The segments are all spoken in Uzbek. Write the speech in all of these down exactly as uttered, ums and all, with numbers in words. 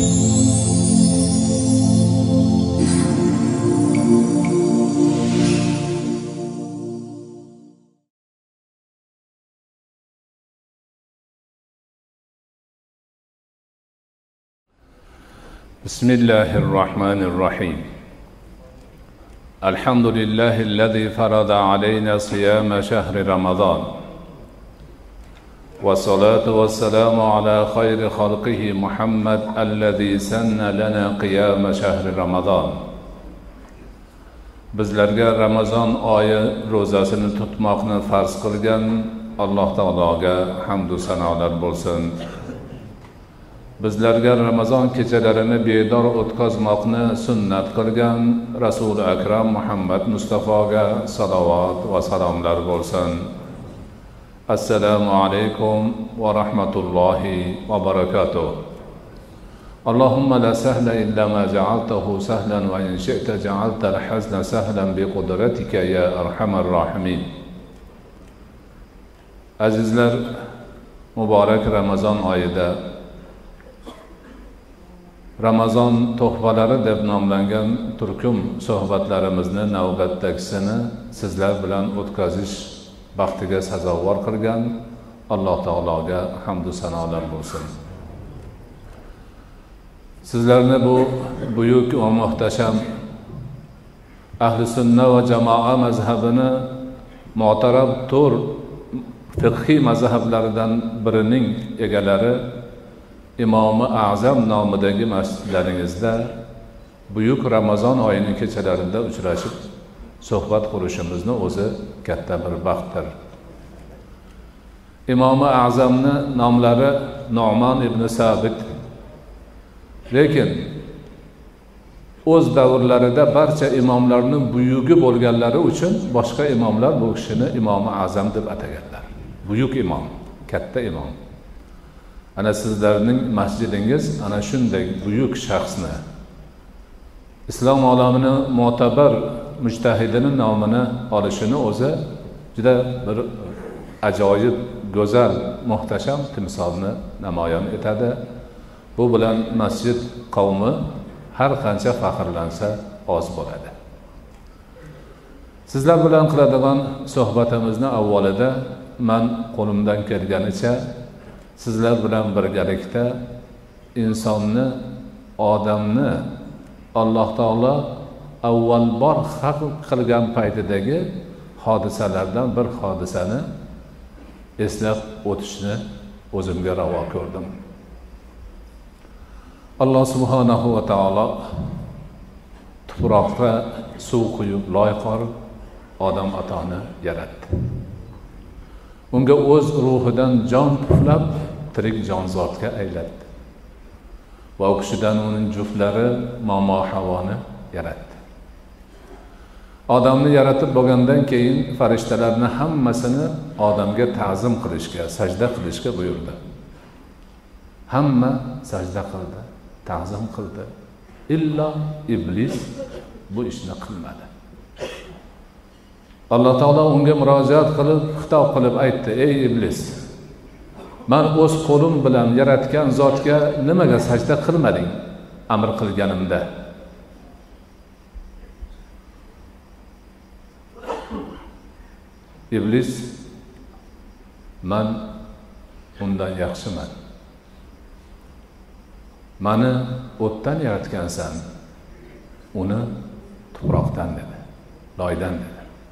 بسم الله الرحمن الرحيم الحمد لله الذي فرض علينا صيام شهر رمضان والصلاة والسلام على خير خلقه محمد الذي سن لنا قيام شهر رمضان. Bizlarga Ramazon oyi ro'zasini tutmoqni farz qilgan Alloh taologa hamd va sanolar bo'lsin. Bizlarga Ramazon kechalarini bedor o'tkazmoqni sunnat qilgan Rasul akram Muhammad Mustafoga salovat va salomlar bo'lsin. Assalomu alaykum va rahmatullohi va barakatuh. Allahumma la sahla illa ma ja'altahu sahlan wa in shi'ta ja'alta al-hazna sahlan bi qudratika ya arhamar rahimin. Azizlar, muborak Ramazon oyida Ramazon to'hvalari deb nomlangan turkum suhbatlarimizni navbatdagisini sizlar bilan o'tkazish baxtiga sazovor qilgan Alloh taologa hamd va sanolar bo'lsin. Sizlarni bu buyuk va muhtasham ahli sunna va jamoa mazhabini mo'tarab tur fiqhiy mazhablaridan birining egalari İmam-ı Azam nomidagi masjidlaringizda buyuk Ramazon oyining kechalarida uchrashib suhbat qurishimizni o'zi katta bir baxtdir. İmam-ı Azamni nomlari Nu'man ibn Sabit. Lekin o'z davrlarida barcha imomlarning buyugi bo'lganlari uchun boshqa imomlar bu kishini Imom-ı Azam deb ataganlar. Buyuk imom, katta imom. Ana sizlarning masjidingiz ana shunday buyuk shaxsni, islom olamini mo'tabar mujtahidining nomini olishini o'zi juda bir ajoyib, go'zal, muhtasham timsolni namoyon etadi. Bu bilan masjid qavmi har qancha faxrlansa oz bo'ladi. Sizlar bilan qiladigan suhbatimizni avvalida men qo'limdan kelganicha sizlar bilan birgalikda insonni, odamni Alloh taolo avvalbor xalq qilgan paytidagi hodisalardan bir hodisani eslab o'tishni o'zimga ravo ko'rdim. Alloh subhanahu va taolo tuproqqa suv quyib loy qorib odam atoni yaratdi. Unga o'z ruhidan jon puflab tirik jonzotga aylatdi. Va u kishidan uning juftlari Momo Havoni yaratdi. Odamni yaratib bo'lgandan keyin farishtalarning hammasini odamga ta'zim qilishga, sajda qilishga buyurdi. Hamma sajda qildi, ta'zim qildi. Illo iblis bu ishni qilmadi. Alloh taolo unga murojaat qilib, xitob qilib aytdi: "Ey iblis, men o'z qo'lim bilan yaratgan zotga nimaga sajda qilmading amr qilganimda?" Iblis: "Men undan yaxshiman. Meni o'tdan yaratgansan, uni tuproqdan" dedi, loydan dedi.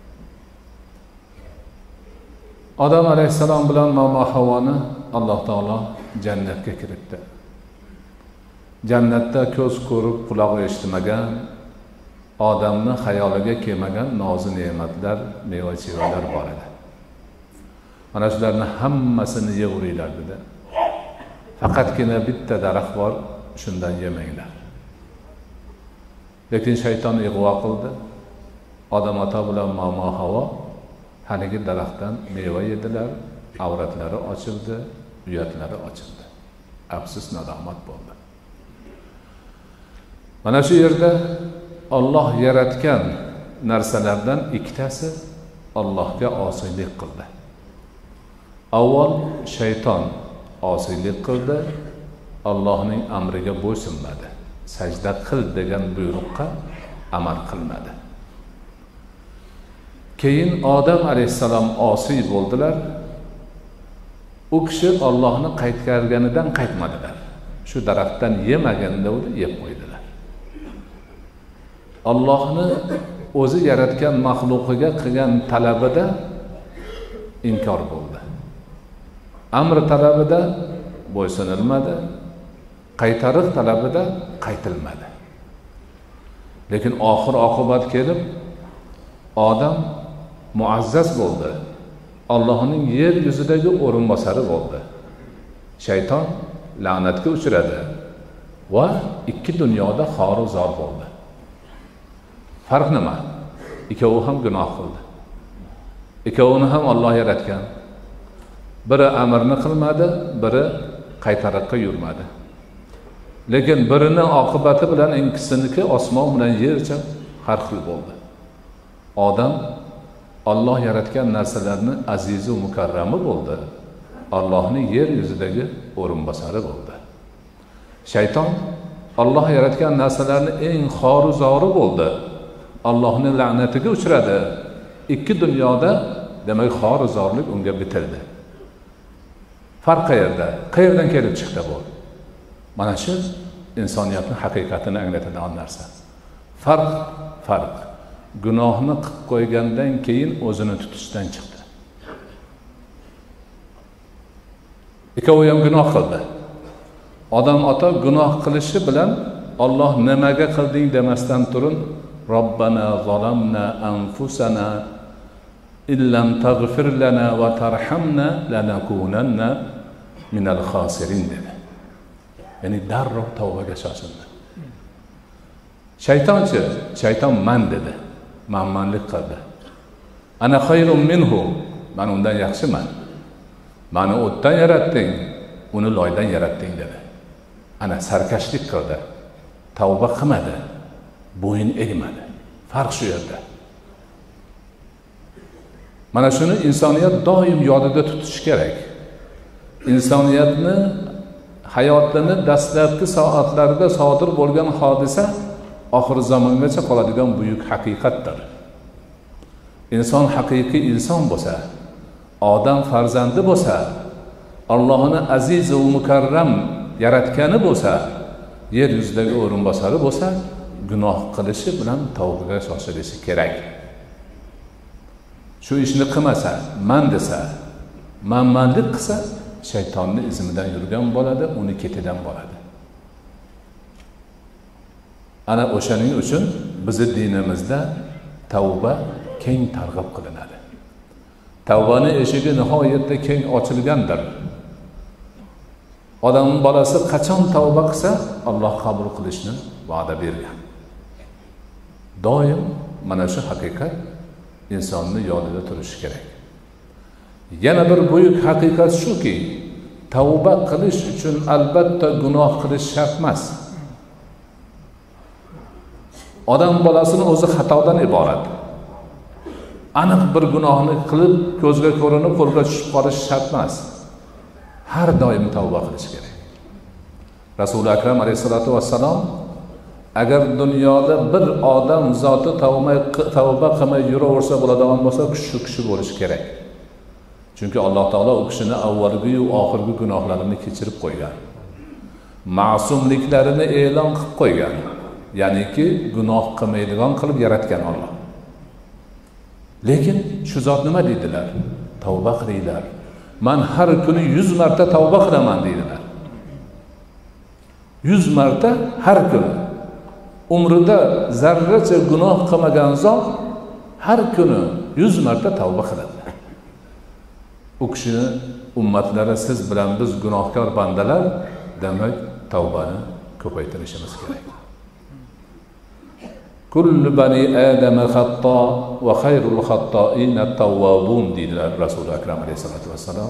Odam alayhissalom bilan Momo Havoni Alloh taolo jannatga kiritdi. Jannatda ko'z ko'rib, quloq eshitmagan, odamni xayoliga kelmagan nozi ne'matlar, meva-chevalar bor edi. Mana shularning hammasini yeyveringlar dedi. Faqatgina bitta daraxt bor, shundan yemanglar. Lekin shayton ig'vo qildi. Odam ota bilan Momo Havo haligi daraxtdan meva yedilar, avratlari ochildi, uyatlari ochildi. Afsus, nadomat bo'ldi. Mana shu yerda Alloh yaratgan narsalardan ikkitasi Allohga osiylik qildi. Avval shayton osiylik qildi, Allohning amriga bo'ysunmadi. Sajda qil degan buyruqqa amal qilmadi. Keyin Odam alayhissalom osiy bo'ldilar. U kishi Allohni qaytarganidan qaytmadilar. Shu daraxtdan yemaganda uni yeb qo'ydilar. Allohni o'zi yaratgan maxluqiga qilgan talabida inkor bo'ldi. Amr talabida bo'ysunilmadi, qaytariq talabida qaytilmadi. Lekin oxir oqibat kelib odam muazzaz bo'ldi. Allohning yer yuzidagi o'rinbosari bo'ldi. Shayton la'natga uchradi va ikki dunyoda xoru zor bo'ldi. Farq nima? Ikkovi ham gunoh qildi. Ikkovini ham Alloh yaratgan. Biri amrni qilmadi, biri qaytariqqa yurmadi. Lekin birini oqibati bilan ikkisiniki osmon bilan yercha har xil bo'ldi. Odam Alloh yaratgan narsalarni aziz va mukarrami bo'ldi. Allohning yer yuzidagi o'rinbosari bo'ldi. Shayton Alloh yaratgan narsalarni eng xoru zori bo'ldi. Allohning la'natiga uchradi. Ikki dunyoda demak xoru zorlik unga bitildi. Farq qayerda? Qayerdan kelib chiqdi bu? Mana shu insoniyatning haqiqatini anglatadigan narsa. Farq, farq. Gunohni qilib qo'ygandan keyin o'zini tutishdan chiqdi. Ikkovi ham gunoh qildi. Odam ota gunoh qilishi bilan Alloh nimaga qilding demasdan turun Robbana zolamna anfusana illam taghfir lana va tarhamna lanakunanna minal khosirin dedi. Ya'ni darrov tavbaga shoshildi. Shaytonchi, shayton man dedi. Manmanlik qildi. Ana xayrun minhu, men undan yaxshiman. Meni o'tdan yaratding, uni loydan yaratding dedi. Ana sarkashlik qildi. Tavba qilmadi. Bo'yin egmadi. Farq shu yerda. Mana shuni insoniyat doim yodida tutishi kerak. Insoniyatni hayotini dastlabki soatlarida sodir bo'lgan hodisa oxir zamongacha qoladigan buyuk haqiqatdir. Inson haqiqiy inson bo'lsa, odam farzandi bo'lsa, Allohni aziz va mukarram yaratgani bo'lsa, yer yuzidagi o'rinbosari bo'lsa, gunoh qilishi bilan tavbaga shoshilishi kerak. Shu ishni qilmasa, man desa, manmanlik qilsa, shaytonning izmidan yurgan bo'ladi, uni ketidan bo'ladi. Ana o'shaning uchun bizning dinimizda tavba keng targ'ib qilinadi. Tavbaning eshigi nihoyatda keng ochilgandir. Odam bolasi qachon tavba qilsa, Alloh qabul qilishni va'da bergan. Doim mana shu haqiqat insonning yodida turishi kerak. Yana bir buyuk haqiqat shuki, tavba qilish uchun albatta gunoh qilish shart emas. Odam bolasini o'zi xatodan iborat. Aniq bir gunohni qilib, ko'zga ko'rinib, qo'lga tushib qolish shart emas. Har doim tavba qilish kerak. Rasul akram alayhisolatu vassalom agar dunyoda bir odam zoti tavba qilmay yuraversa bo'ladigan bo'lsa, shu kishi bo'lishi kerak. Chunki Alloh taolo u kishini avvalgi va oxirgi gunohlarini kechirib qo'ygan. Ma'sumliklarini e'lon qilib qo'ygan. Ya'niki gunoh qilmaydigan qilib yaratgan Alloh. Lekin shu zot nima deydilar? Tavba qilinglar. Men har kuni yuz marta tavba qilaman deydilar. yuz marta har kuni. Umrida zarracha gunoh qilmagan zot har kuni yuz marta tavba qiladi. U kishini ummatlari siz bilan biz gunohkor bandalar, demak tavbani ko'paytirishimiz kerak. Kullu bani Adam xato va xayrul xattoin at-tawwabun deydilar Rasul akram alayhisolatu vassalom.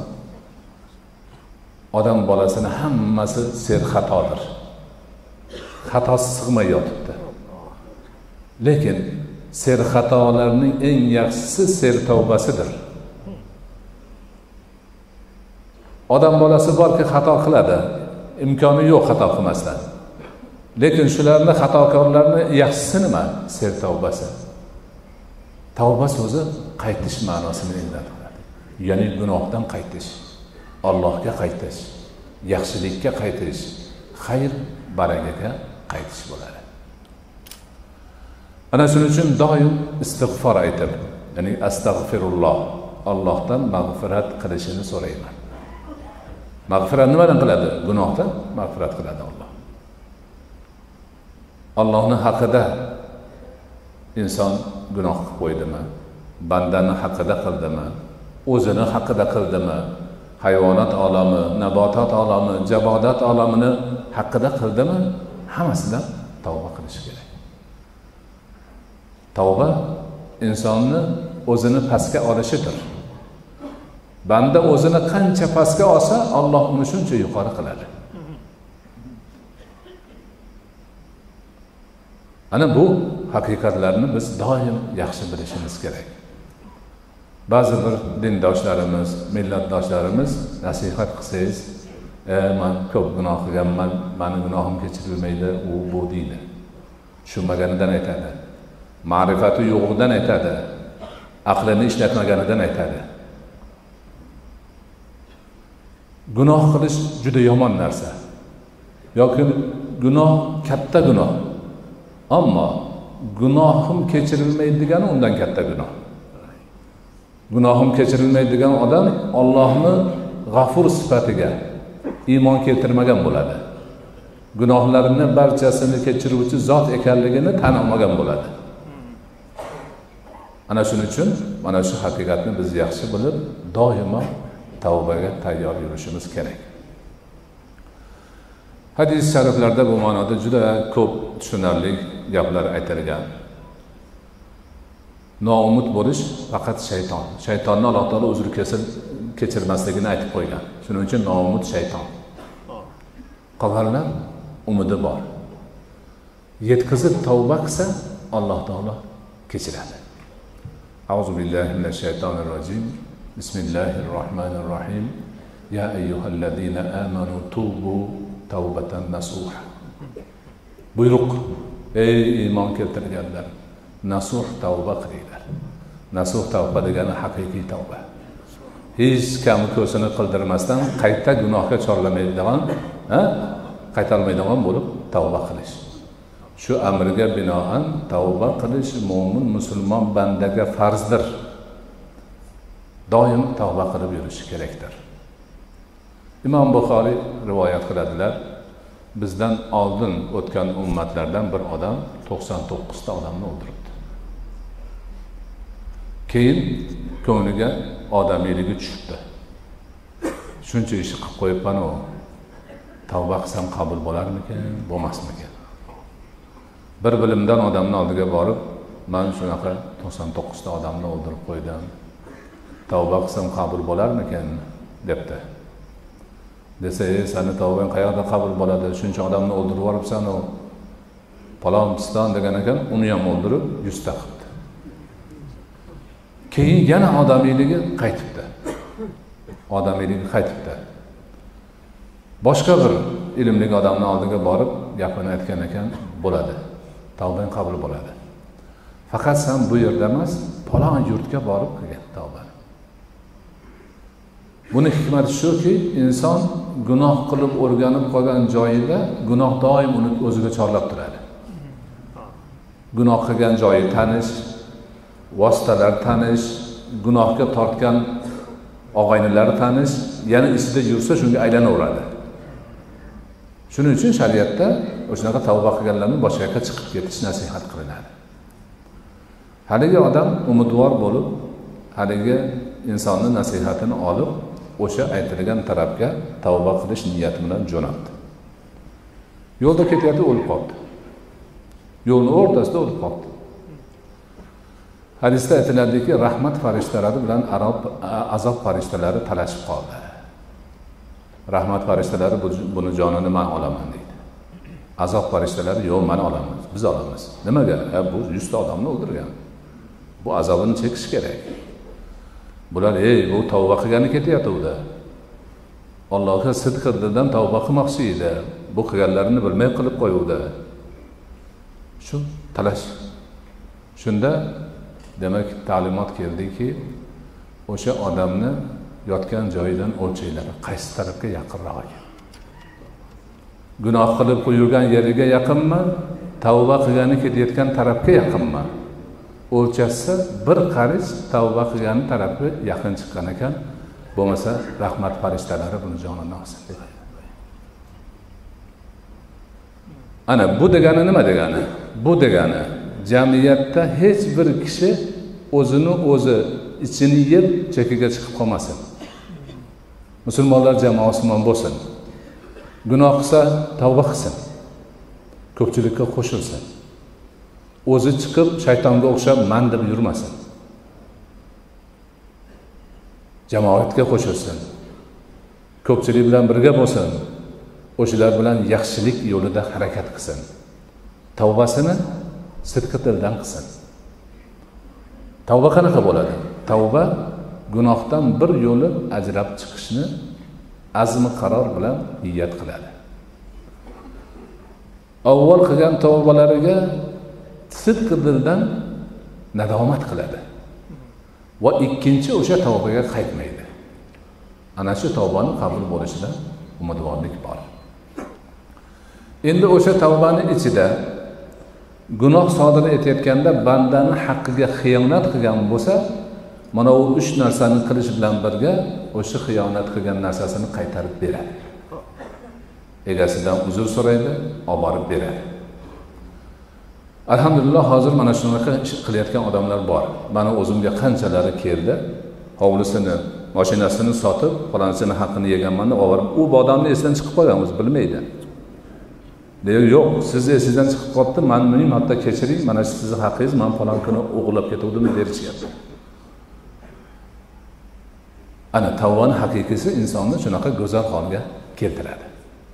Odam bolasini hammasi ser xatodir. Xatosi sig'may yotibdi. Lekin ser xatolarning eng yaxshisi ser tavbasidir. Odam bolasi borki xato qiladi. imkoni yo'q xato qilmasdan. Lekin shularni xatokorlarni yaxshisi nima? Ser tavbasi. Tavba so'zi qaytish ma'nosini anglatadi. Ya'ni gunohdan qaytish, Allohga qaytish, yaxshilikka qaytish, xayr barakaga qaytish bo'ladi. Ana shuning uchun doim istig'for aytib, ya'ni astag'firulloh, Allohdan mag'firat qilishini so'rayman. Mag'firat nimadan qiladi? Gunohdan mag'firat qiladi Alloh. Allohning haqida inson gunoh qilib qo'ydimi? Bandani haqida qildimi? O'zini haqida qildimi? Hayvonot olami, nabotat olami, jabodat olamini haqida qildimi? Hammasidan tavba qilish kerak. Tavba insonni o'zini pastga olishidir. Banda o'zini qancha pastga olsa, Alloh uni shuncha yuqori qiladi. Ana bu haqiqatlarni biz doim yaxshi bilishimiz kerak. Ba'zi bir dindoshlarimiz, millatdoshlarimiz nasihat qilsangiz, "E, men ko'p gunoh qilganman, meni gunohim kechirilmaydi", u bu deydi. Tushunmaganidan aytadi. Ma'rifati yo'g'idan aytadi. Aqlini ishlatmaganidan aytadi. Gunoh qilish juda yomon narsa. Yoki gunoh katta gunoh. Ammo gunohim kechirilmaydi degani undan katta gunoh. Gunohim kechirilmaydi degan odam Allohni G'afur sifatiga iymon keltirmagan bo'ladi. Gunohlarini barchasini kechiruvchi zot ekanligini tan olmagan bo'ladi. Ana shuning uchun mana shu haqiqatni biz yaxshi bilib, doimo tavbaga tayyor yurishimiz kerak. Hadis shariflarda bu ma'noda juda ko'p tushunarli gaplar aytilgan. Noumid bo'lish faqat shayton. Shaytonni Alloh taolo uzr kesil kechirmasligini aytib qo'ygan. Shuning uchun noumid shayton. Qolganlar umidi bor. Yetkazib tavba qilsa Alloh taolo kechiradi. A'udhu billahi minash shaytonir rojim. Bismillahirrohmanirrohim. Ya ayyuhallazina amanu tubu tawbatan nasuha. Buyruq, ey iymon keltirganlar, nasuh tavba qilinglar. Nasuh tavba degani haqiqiy tavba. Hech kim ko'zini qildirmasdan qayta gunohga chorlamaydigan, ha? Qaytarmaydigan bo'lib tavba qilish. Shu amrga binoan tavba qilish mo'min musulmon bandaga farzdir. Doim tavba qilib yurish kerakdir. Imom Buxoriy rivoyat qiladilar. Bizdan oldin o'tgan ummatlardan bir odam to'qson to'qqiz ta odamni o'ldiribdi. Keyin ko'ngliga odamiyligi tushibdi. Shuncha ish qilib qo'yibman u. Tavba qilsam qabul bo'larmikan, bo'lmasmikan? Bir bilimdan odamning oldiga borib, "Men shunaqa to'qson to'qqiz ta odamni o'ldirib qo'ydim. Tavba qilsam qabul bo'larmikan?" debdi. Desa, "Ey, seni tavbang qayerda qabul bo'ladi? Shuncha odamni o'ldirib yuboribsan u. Palon piston" degan ekan, uni ham o'ldirib yuz ta qildi. Keyin yana odamiyligi qaytibdi. Odamiyligi qaytibdi. Boshqa bir ilmli odamning oldiga borib gapini aytgan ekan, "Bo'ladi. Tavbang qabul bo'ladi. Faqat sen bu yerda emas, palon yurtga borib qilgan tavbani." Buni hikmati shuki, inson gunoh qilib o'rganib qolgan joyida gunoh doim uni o'ziga chorlab turadi. Gunoh qilgan joyi tanish, vositalar tanish, gunohga tortgan og'aynilar tanish, yana isida yursa shunga aylanaveradi. Shuning uchun shariatda o'shanaqa tavba qilganlarning boshqa yoqqa chiqib ketish nasihat qilinadi. Haligi odam umidvor bo'lib, haligi insonning nasihatini olib, o'sha aytilgan tarafga tavba qilish niyati bilan jo'natdi. Yo'lda ketayotib o'lib qoldi. Yo'lning o'rtasida o'lib qoldi. Hadisda aytiladiki, rahmat farishtalari bilan azob farishtalari talashib qoldi. Rahmat farishtalari buni jonini men olaman deydi. Azob farishtalari yo'q, men olamiz, biz olamiz. Nimaga? Ha, bu yuz ta odamni o'ldirgan. Bu azobini chekish kerak. Bular, "Ey, bu tavba qilgani ketyapti-da. Allohga sidq dildan tavba qilmoqchi edi. Bu qilganlarini bilmay qilib qo'yuvdi. Shu talash. Shunda demak ta'limot keldiki, o'sha odamni yotgan joyidan o'lchaylar, qaysi tarafga yaqinroq ekan. Gunoh qilib qo'yilgan yeriga yaqinmi, tavba qilgani ketayotgan tarafga yaqinmi? O'lchasa bir qarich tavba qilgani tarafi yaqin chiqqan ekan, bo'lmasa rahmat farishtalari buni jonidan olsin dedi. Ana bu degani nima degani? Bu degani jamiyatda hech bir kishi o'zini o'zi ichini yeb chekiga chiqib qolmasin. Musulmonlar jamoasiman bo'lsin. Gunoh qilsa tavba qilsin. Ko'pchilikka qo'shilsin. O'zi chiqib shaytonga o'xshab man deb yurmasin. Jamoatga qo'shilsin. Ko'pchilik bilan birga bo'lsin. O'shalar bilan yaxshilik yo'lida harakat qilsin. Tavbasini sidqi dildan qilsin. Tavba qanaqa bo'ladi? Tavba gunohdan bir yo'li ajrab chiqishni azmi qaror bilan niyat qiladi. Avval qilgan tavbalariga sidqi dildan nadomat qiladi. Va ikkinchi o'sha tavbaga qaytmaydi. Ana shu tavbaning qabul bo'lishida umidvorlik bor. Endi o'sha tavbani ichida gunoh sodir etayotganda bandani haqqiga xiyonat qilgan bo'lsa, mana u uch narsani qilish bilan birga o'sha xiyonat qilgan narsasini qaytarib beradi. Egasidan uzr so'raydi, olib borib beradi. Alhamdulillah hozir mana shunaqa ish qilayotgan odamlar bor. Mana o'zimga qanchalari keldi, hovlisini, mashinasini sotib, falonchining haqqini yeganman deb olib, u odamni esidan chiqib qolgan, o'zi bilmaydi. Deydi, yo'q, siz esingizdan chiqib qolibdi, men ming marta kechiring, mana shu sizning haqqingiz, men falon kuni o'g'irlab ketuvdim derishyapti. Ana tavbaning haqiqisi insonni shunaqa go'zal holga keltiradi.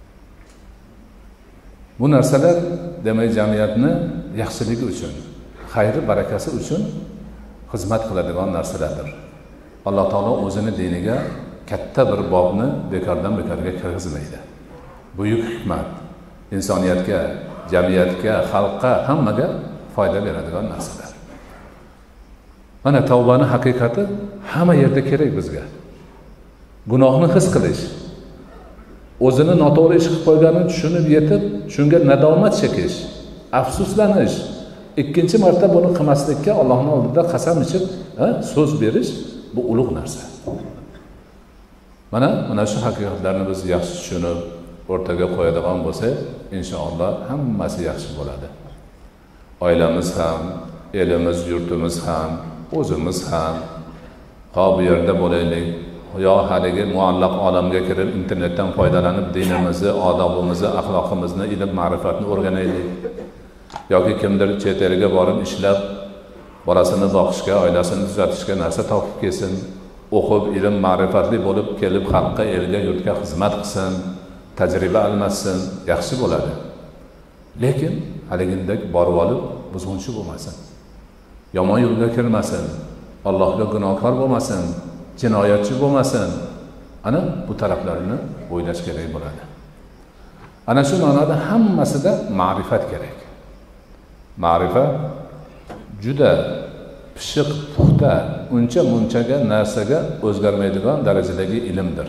Bu narsalar demak jamiyatni yaxshiligi uchun, xayri barakasi uchun xizmat qiladigan narsalardir. Alloh taolo o'zini diniga katta bir bobni bekordan bekorga kirgizmaydi. Buyuk hikmat insoniyatga, jamiyatga, xalqqa, hammaga foyda beradigan narsalar. Mana tavbaning haqiqati hamma yerda kerak bizga. Gunohni his qilish, o'zini noto'g'ri ish qilib qo'yganini tushunib yetib, shunga nadomat chekish, afsuslanish, ikkinchi marta buni qilmaslikka Allohning oldida qasam ichib, so'z berish bu ulug' narsa. Mana mana shu haqiqatlarni biz yaxshi tushunib, o'rtaga qo'yadigan bo'lsak, inshaalloh hammasi yaxshi bo'ladi. Oilamiz ham, elimiz, yurtimiz ham, o'zimiz ham ha bu yerda bo'laylik. Yo haligi muallaq olamga kirib internetdan foydalanib dinimizni, odobimizni, axloqimizni, ilm ma'rifatni o'rganaylik. Yoki kimdir chet elga borib ishlab, bolasini boqishga, oilasini tuzatishga narsa topib kelsin, o'qib, ilm ma'rifatli bo'lib kelib xalqqa, elga, yurtga xizmat qilsin, tajriba almashsin, yaxshi bo'ladi. Lekin haligindek borib olib buzg'unchi bo'lmasin. Yomon yo'lga kirmasin, Allohga gunohkor bo'lmasin, jinoyatchi bo'lmasin. Ana bu taraflarini o'ylash kerak bo'ladi. Ana shu ma'noda hammasida ma'rifat kerak. Ma'rifat juda pishiq, puxta, uncha munchaga narsaga o'zgarmaydigan darajadagi ilmdir.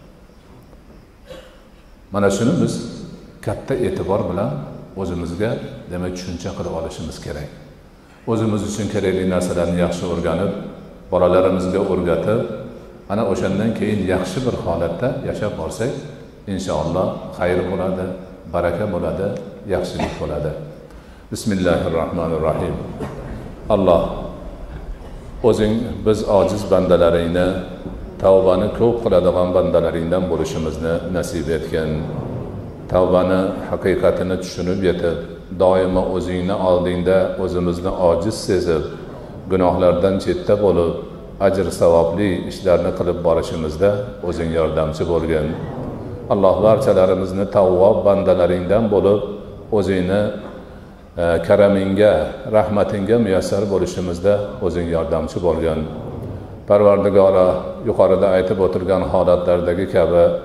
Mana shuni biz katta e'tibor bilan o'zimizga demak tushuncha qilib olishimiz kerak. O'zimiz uchun kerakli narsalarni yaxshi o'rganib, bolalarimizga o'rgatib, ana o'shandan keyin yaxshi bir holatda yashab borsak, inshaalloh xayr bo'ladi, baraka bo'ladi, yaxshilik bo'ladi. Bismillahirrohmanirrohim. Alloh o'zing biz ojiz bandalaringni, tavbani ko'p qiladigan bandalaringdan bo'lishimizni nasib etgan. Tavbani haqiqatini tushunib yetib, doimo o'zingni oldingda o'zimizni ojiz sezib, gunohlardan chetda bo'lib, ajr savobli ishlarni qilib borishimizda o'zing yordamchi bo'lgin. Alloh barchalarimizni tavvob bandalaringdan bo'lib, o'zingni e, karamingga, rahmatingga muyassar bo'lishimizda o'zing yordamchi bo'lgin. Parvardigora yuqorida aytib o'tilgan holatlardagi kabi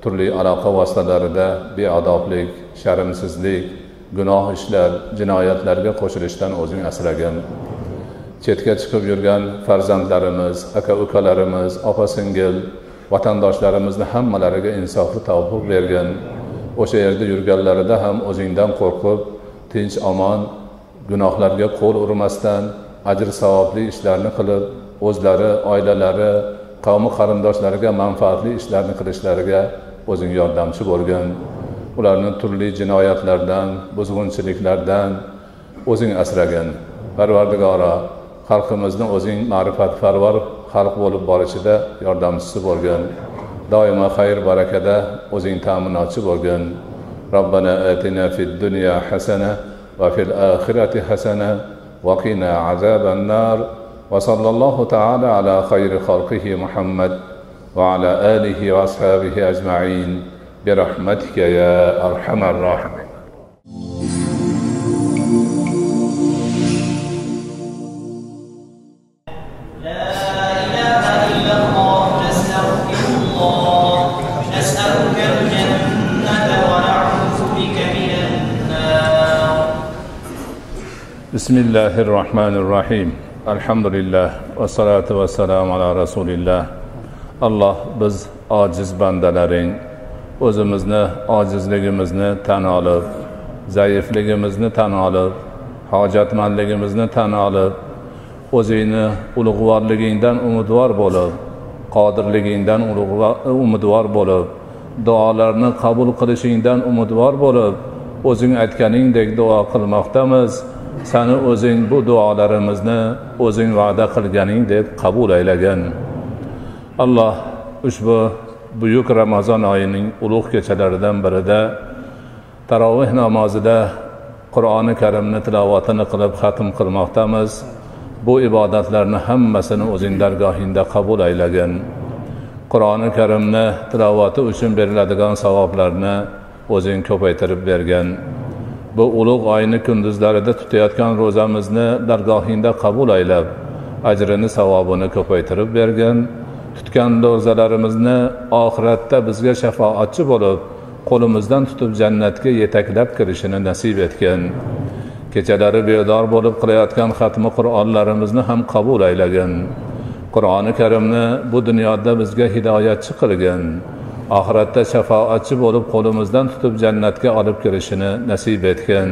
turli aloqa vositalarida beadoblik, sharmsizlik, gunoh ishlar, jinoyatlarga qo'shilishdan o'zing asragin. Chetga chiqib yurgan farzandlarimiz, aka-ukalarimiz, opa-singil, vatandoshlarimizni hammalariga insofli tavfiq bergin. O'sha yerda yurganlarida ham o'zingdan qo'rqib, tinch omon, gunohlarga qo'l urmasdan, ajr savobli ishlarni qilib, o'zlari, oilalari, qavmi qarindoshlariga manfaatli ishlarni qilishlariga o'zing yordamchi bo'lgin. Ularni turli jinoyatlardan, buzg'unchiliklardan o'zing asragin. Parvardigoro, xalqimizni o'zing ma'rifatparvar xalq bo'lib borishida yordamchisi bo'lgin. Doimo xayr barakada o'zing ta'minotchi bo'lgin. Robbana atina fid dunya hasana va fil oxirati hasana va qina azaban nar. Va sallallohu ta'ala ala xayri xalqihi Muhammad va ala alihi va ashabihi ajma'in. Bi rahmatika ya arhamar rahimin. Bismillahirrahmanirrahim. Alhamdulillah va salatu va salam ala rasulillah. Alloh, biz ojiz bandalaring, o'zimizni ojizligimizni tan olib, zaifligimizni tan olib, hojatmandligimizni tan olib, o'zingni ulug'vorligingdan umidvor bo'lib, qodirligingdan umidvor bo'lib, duolarni qabul qilishingdan umidvor bo'lib, o'zing aytganingdek duo qilmoqdamiz. Sani o'zing bu duolarimizni o'zing va'da qilganingdek qabul aylagin. Alloh, ushbu buyuk Ramazon oyining ulug' kechalaridan birida tarovih namozida Qur'oni Karimni tilovatini qilib xatm qilmoqdamiz. Bu ibodatlarni hammasini o'zing dargohingda qabul aylagin. Qur'oni Karimni tilovati uchun beriladigan savoblarni o'zing ko'paytirib bergin. Bu ulug' oyni kunduzlarida tutayotgan ro'zamizni dargohingda qabul aylab, ajrini, savobini ko'paytirib bergin. Tutgan ro'zalarimizni oxiratda bizga shafoatchi bo'lib, qo'limizdan tutib jannatga yetaklab kirishini nasib etgin. Kechalari bedor bo'lib qilayotgan xatmi Qur'onlarimizni ham qabul aylagin. Qur'oni Karimni bu dunyoda bizga hidoyatchi qilgin. Oxiratda shafoatchi bo'lib qo'limizdan tutib jannatga olib kirishini nasib etgin.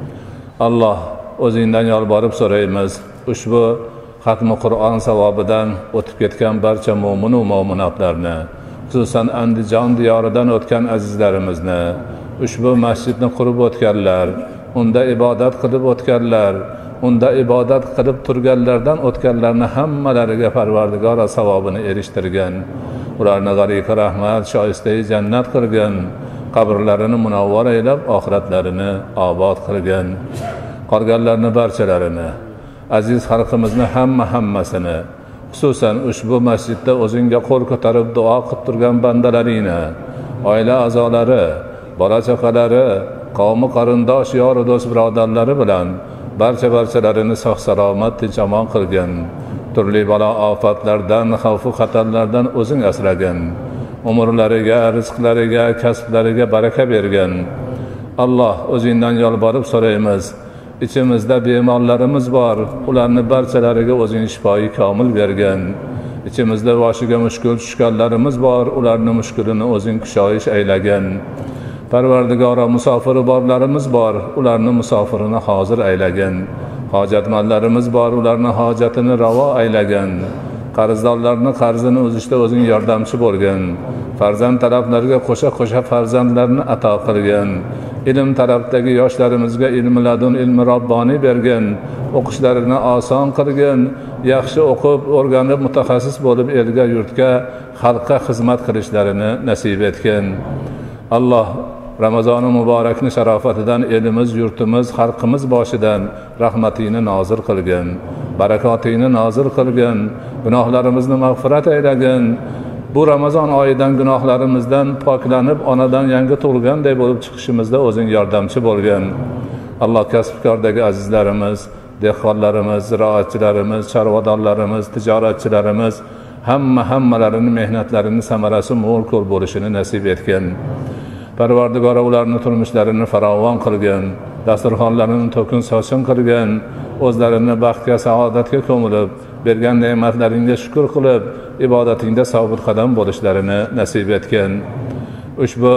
Alloh, o'zingdan yolborib so'raymiz, ushbu xatmi Qur'on savobidan o'tib ketgan barcha mo'min va mo'minotlarni, xususan Andijon diyoridan o'tgan azizlarimizni, ushbu masjidni qurib o'tganlar, unda ibodat qilib o'tganlar, unda ibodat qilib turganlardan o'tganlarni hammalariga Parvardigoro savobini erishtirgan. Ularni g'ariqi rahmat, shoistai jannat qilgan, qabrlarini munavvar aylab, oxiratlarini obod qilgan. Qolganlarni barchalarini, aziz xalqimizni hamma hammasini, xususan ushbu masjidda o'zingga qo'l ko'tarib duo qilib turgan bandalaringni, oila a'zolari, bola chaqalari, qavmi qarindosh, yoru do'st birodarlari bilan barcha barchalarini sog' salomat tinch omon qilgin. Turli balo ofatlardan, xavf-u xatarlardan o'zing asragin. Umrlariga, rizqlariga, kasblariga baraka bergin. Alloh, o'zingdan yolborib so'raymiz. İçimizde bemorlarimiz bor, ularni barchalariga o'zing shifoyi komil bergin. İçimizde boshiga mushkul tushganlarimiz bor, ularni mushkulini o'zing kushoyish aylagin. Parvardigoro, musofiri borlarimiz bor, ularni musofirini hozir aylagin. Hojatmandlarimiz bor, ularni hojatini ravo aylagin. Qarzdorlarni qarzini uzishda o'zing yordamchi bo'lgin. Farzand talablariga qo'sha-qo'sha farzandlarni ato qilgin. Ilm tarafdagi yoshlarimizga ilmi ladun, ilmi robboniy bergin. O'qishlarini oson qilgin. Yaxshi o'qib, o'rganib, mutaxassis bo'lib elga, yurtga, xalqqa xizmat qilishlarini nasib etgin. Alloh, Ramazoni muborakni sharofatidan elimiz, yurtimiz, xalqimiz boshidan rahmatini nozil qilgin. Barakotini nozil qilgin. Gunohlarimizni mag'firat aylagin. Bu Ramazon oyidan gunohlarimizdan poklanib, onadan yangi tug'ilganday bo'lib chiqishimizda o'zing yordamchi bo'lgin. Alloh, kasbkordagi azizlarimiz, dehqonlarimiz, ziroatchilarimiz, chorvadorlarimiz, tijoratchilarimiz, hamma hammalarini mehnatlarini samarasi mo'l ko'l bo'lishini nasib etgan. Parvardigor ularni turmushlarini farovon qilgan, dasturxonlarini to'kin sochin qilgan, o'zlarini baxtga, saodatga ko'milib, bergan ne'matlaringga shukr qilib, ibodatingda sobit qadam bo'lishlarini nasib etgan. Ushbu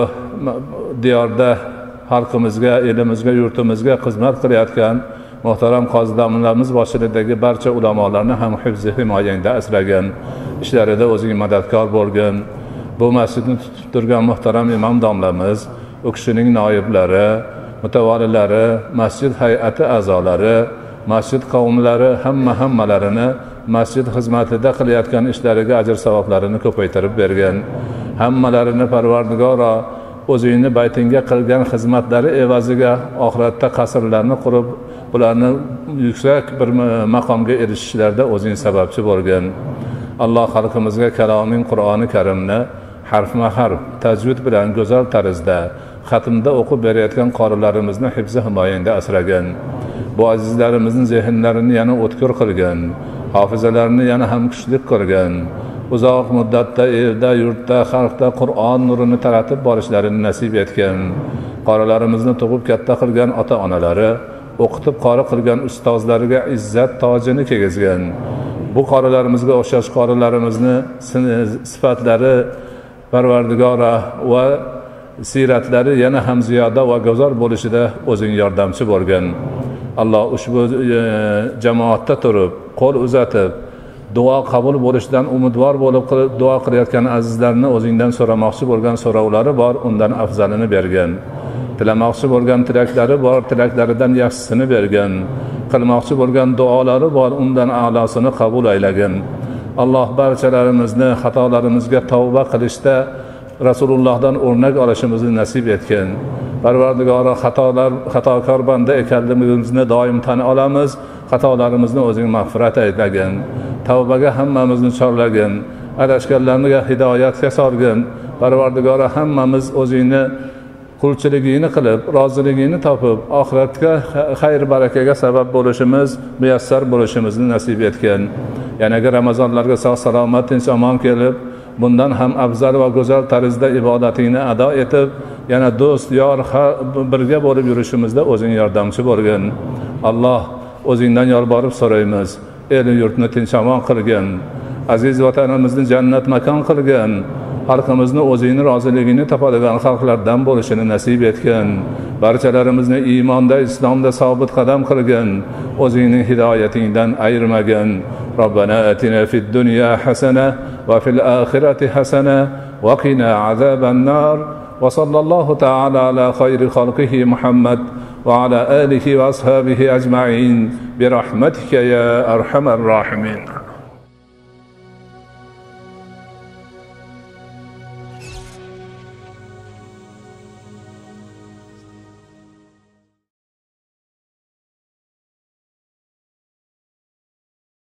diyorda xalqimizga, elimizga, yurtimizga xizmat qilayotgan muhtaram qozi domlalarimiz boshchiligidagi barcha ulamolarni ham hifzi himoyangda asragan, ishlarida o'zing madadkor bo'lgan. Bu masjidni tutib turgan muhtaram imom domlamiz, u kishining noiblari, mutavalilari, masjid hay'ati a'zolari, masjid qavmlari hamma hammalarini masjid xizmatida qilayotgan ishlariga ajr savoblarini ko'paytirib bergan. Hammalarini Parvardigoro o'zingni baytingga qilgan xizmatlari evaziga oxiratda qasrlarni qurib, bularni yuksak bir maqomga erishishlarida o'zing sababchi bo'lgan. Alloh xalqimizga kaloming Qur'oni Karimni harfma-harf, tajvid bilan go'zal tarzda xatmda o'qib berayotgan qorilarimizni hifzi himoyangda asragan. Bu azizlarimizning zehnlarini yana o'tkir qilgan, hofizalarini yana ham kuchli qilgan. Uzoq muddatda evda, yurtda, xalqda Qur'on nurini taratib borishlarini nasib etgan. Qorilarimizni tug'ib katta qilgan ota-onalari, o'qitib qori qilgan ustozlariga izzat tojini kiygizgan. Bu qorilarimizga o'xshash qorilarimizni sifatlari Parvardigora va siratlari yana ham ziyoda va go'zal bo'lishida o'zing yordamchi bo'lgan. Alloh ushbu jamoatda turib, qo'l uzatib, duo qabul bo'lishidan umidvor bo'lib duo qilayotgan azizlarni o'zingdan so'ramoqchi bo'lgan so'rovlari bor, undan afzalini bergan. Tilamoqchi bo'lgan tilaklari bor, tilaklaridan yaxshisini bergan. Qilmoqchi bo'lgan duolari bor, undan a'losini qabul aylagan. Alloh barchalarimizni xatolarimizga tavba qilishda Rasulullohdan o'rnak olishimizni nasib etgan. Parvardigoro xatolar, xatokor banda ekanligimizni doim tan olamiz. Xatolarimizni o'zing mag'firat aylagin. Tavbaga hammamizni chorlagin. Adashganlarga hidoyatga solgin. Parvardigoro hammamiz o'zingni qulchiligini qilib, roziligini topib, oxiratga xayr barakaga sabab bo'lishimiz, muyassar bo'lishimizni nasib etgan. Yanaga Ramazonlarga sog' salomat, tinch omon kelib, bundan ham afzal va go'zal tarzda ibodatingni ado etib, yana do'st, yor birga bo'lib yurishimizda o'zing yordamchi bo'lgin. Alloh o'zingdan yolborib so'raymiz. El yurtni tinch omon qilgin. Aziz vatanimizni jannat makon qilgin. Xalqimizni o'zingni roziligini topadigan xalqlardan bo'lishini nasib etgin. Barchalarimizni iymonda, islomda sobit qadam qilgin. O'zingning hidoyatingdan ayirmagin. Robbana atina fid dunya hasana va fil oxirati hasana va qina azaban nar. Va sallallohu ta'ala ala khayri xalqihi Muhammad va ala alihi va ashabihi ajma'in bi rahmatika ya arhamar rahimin.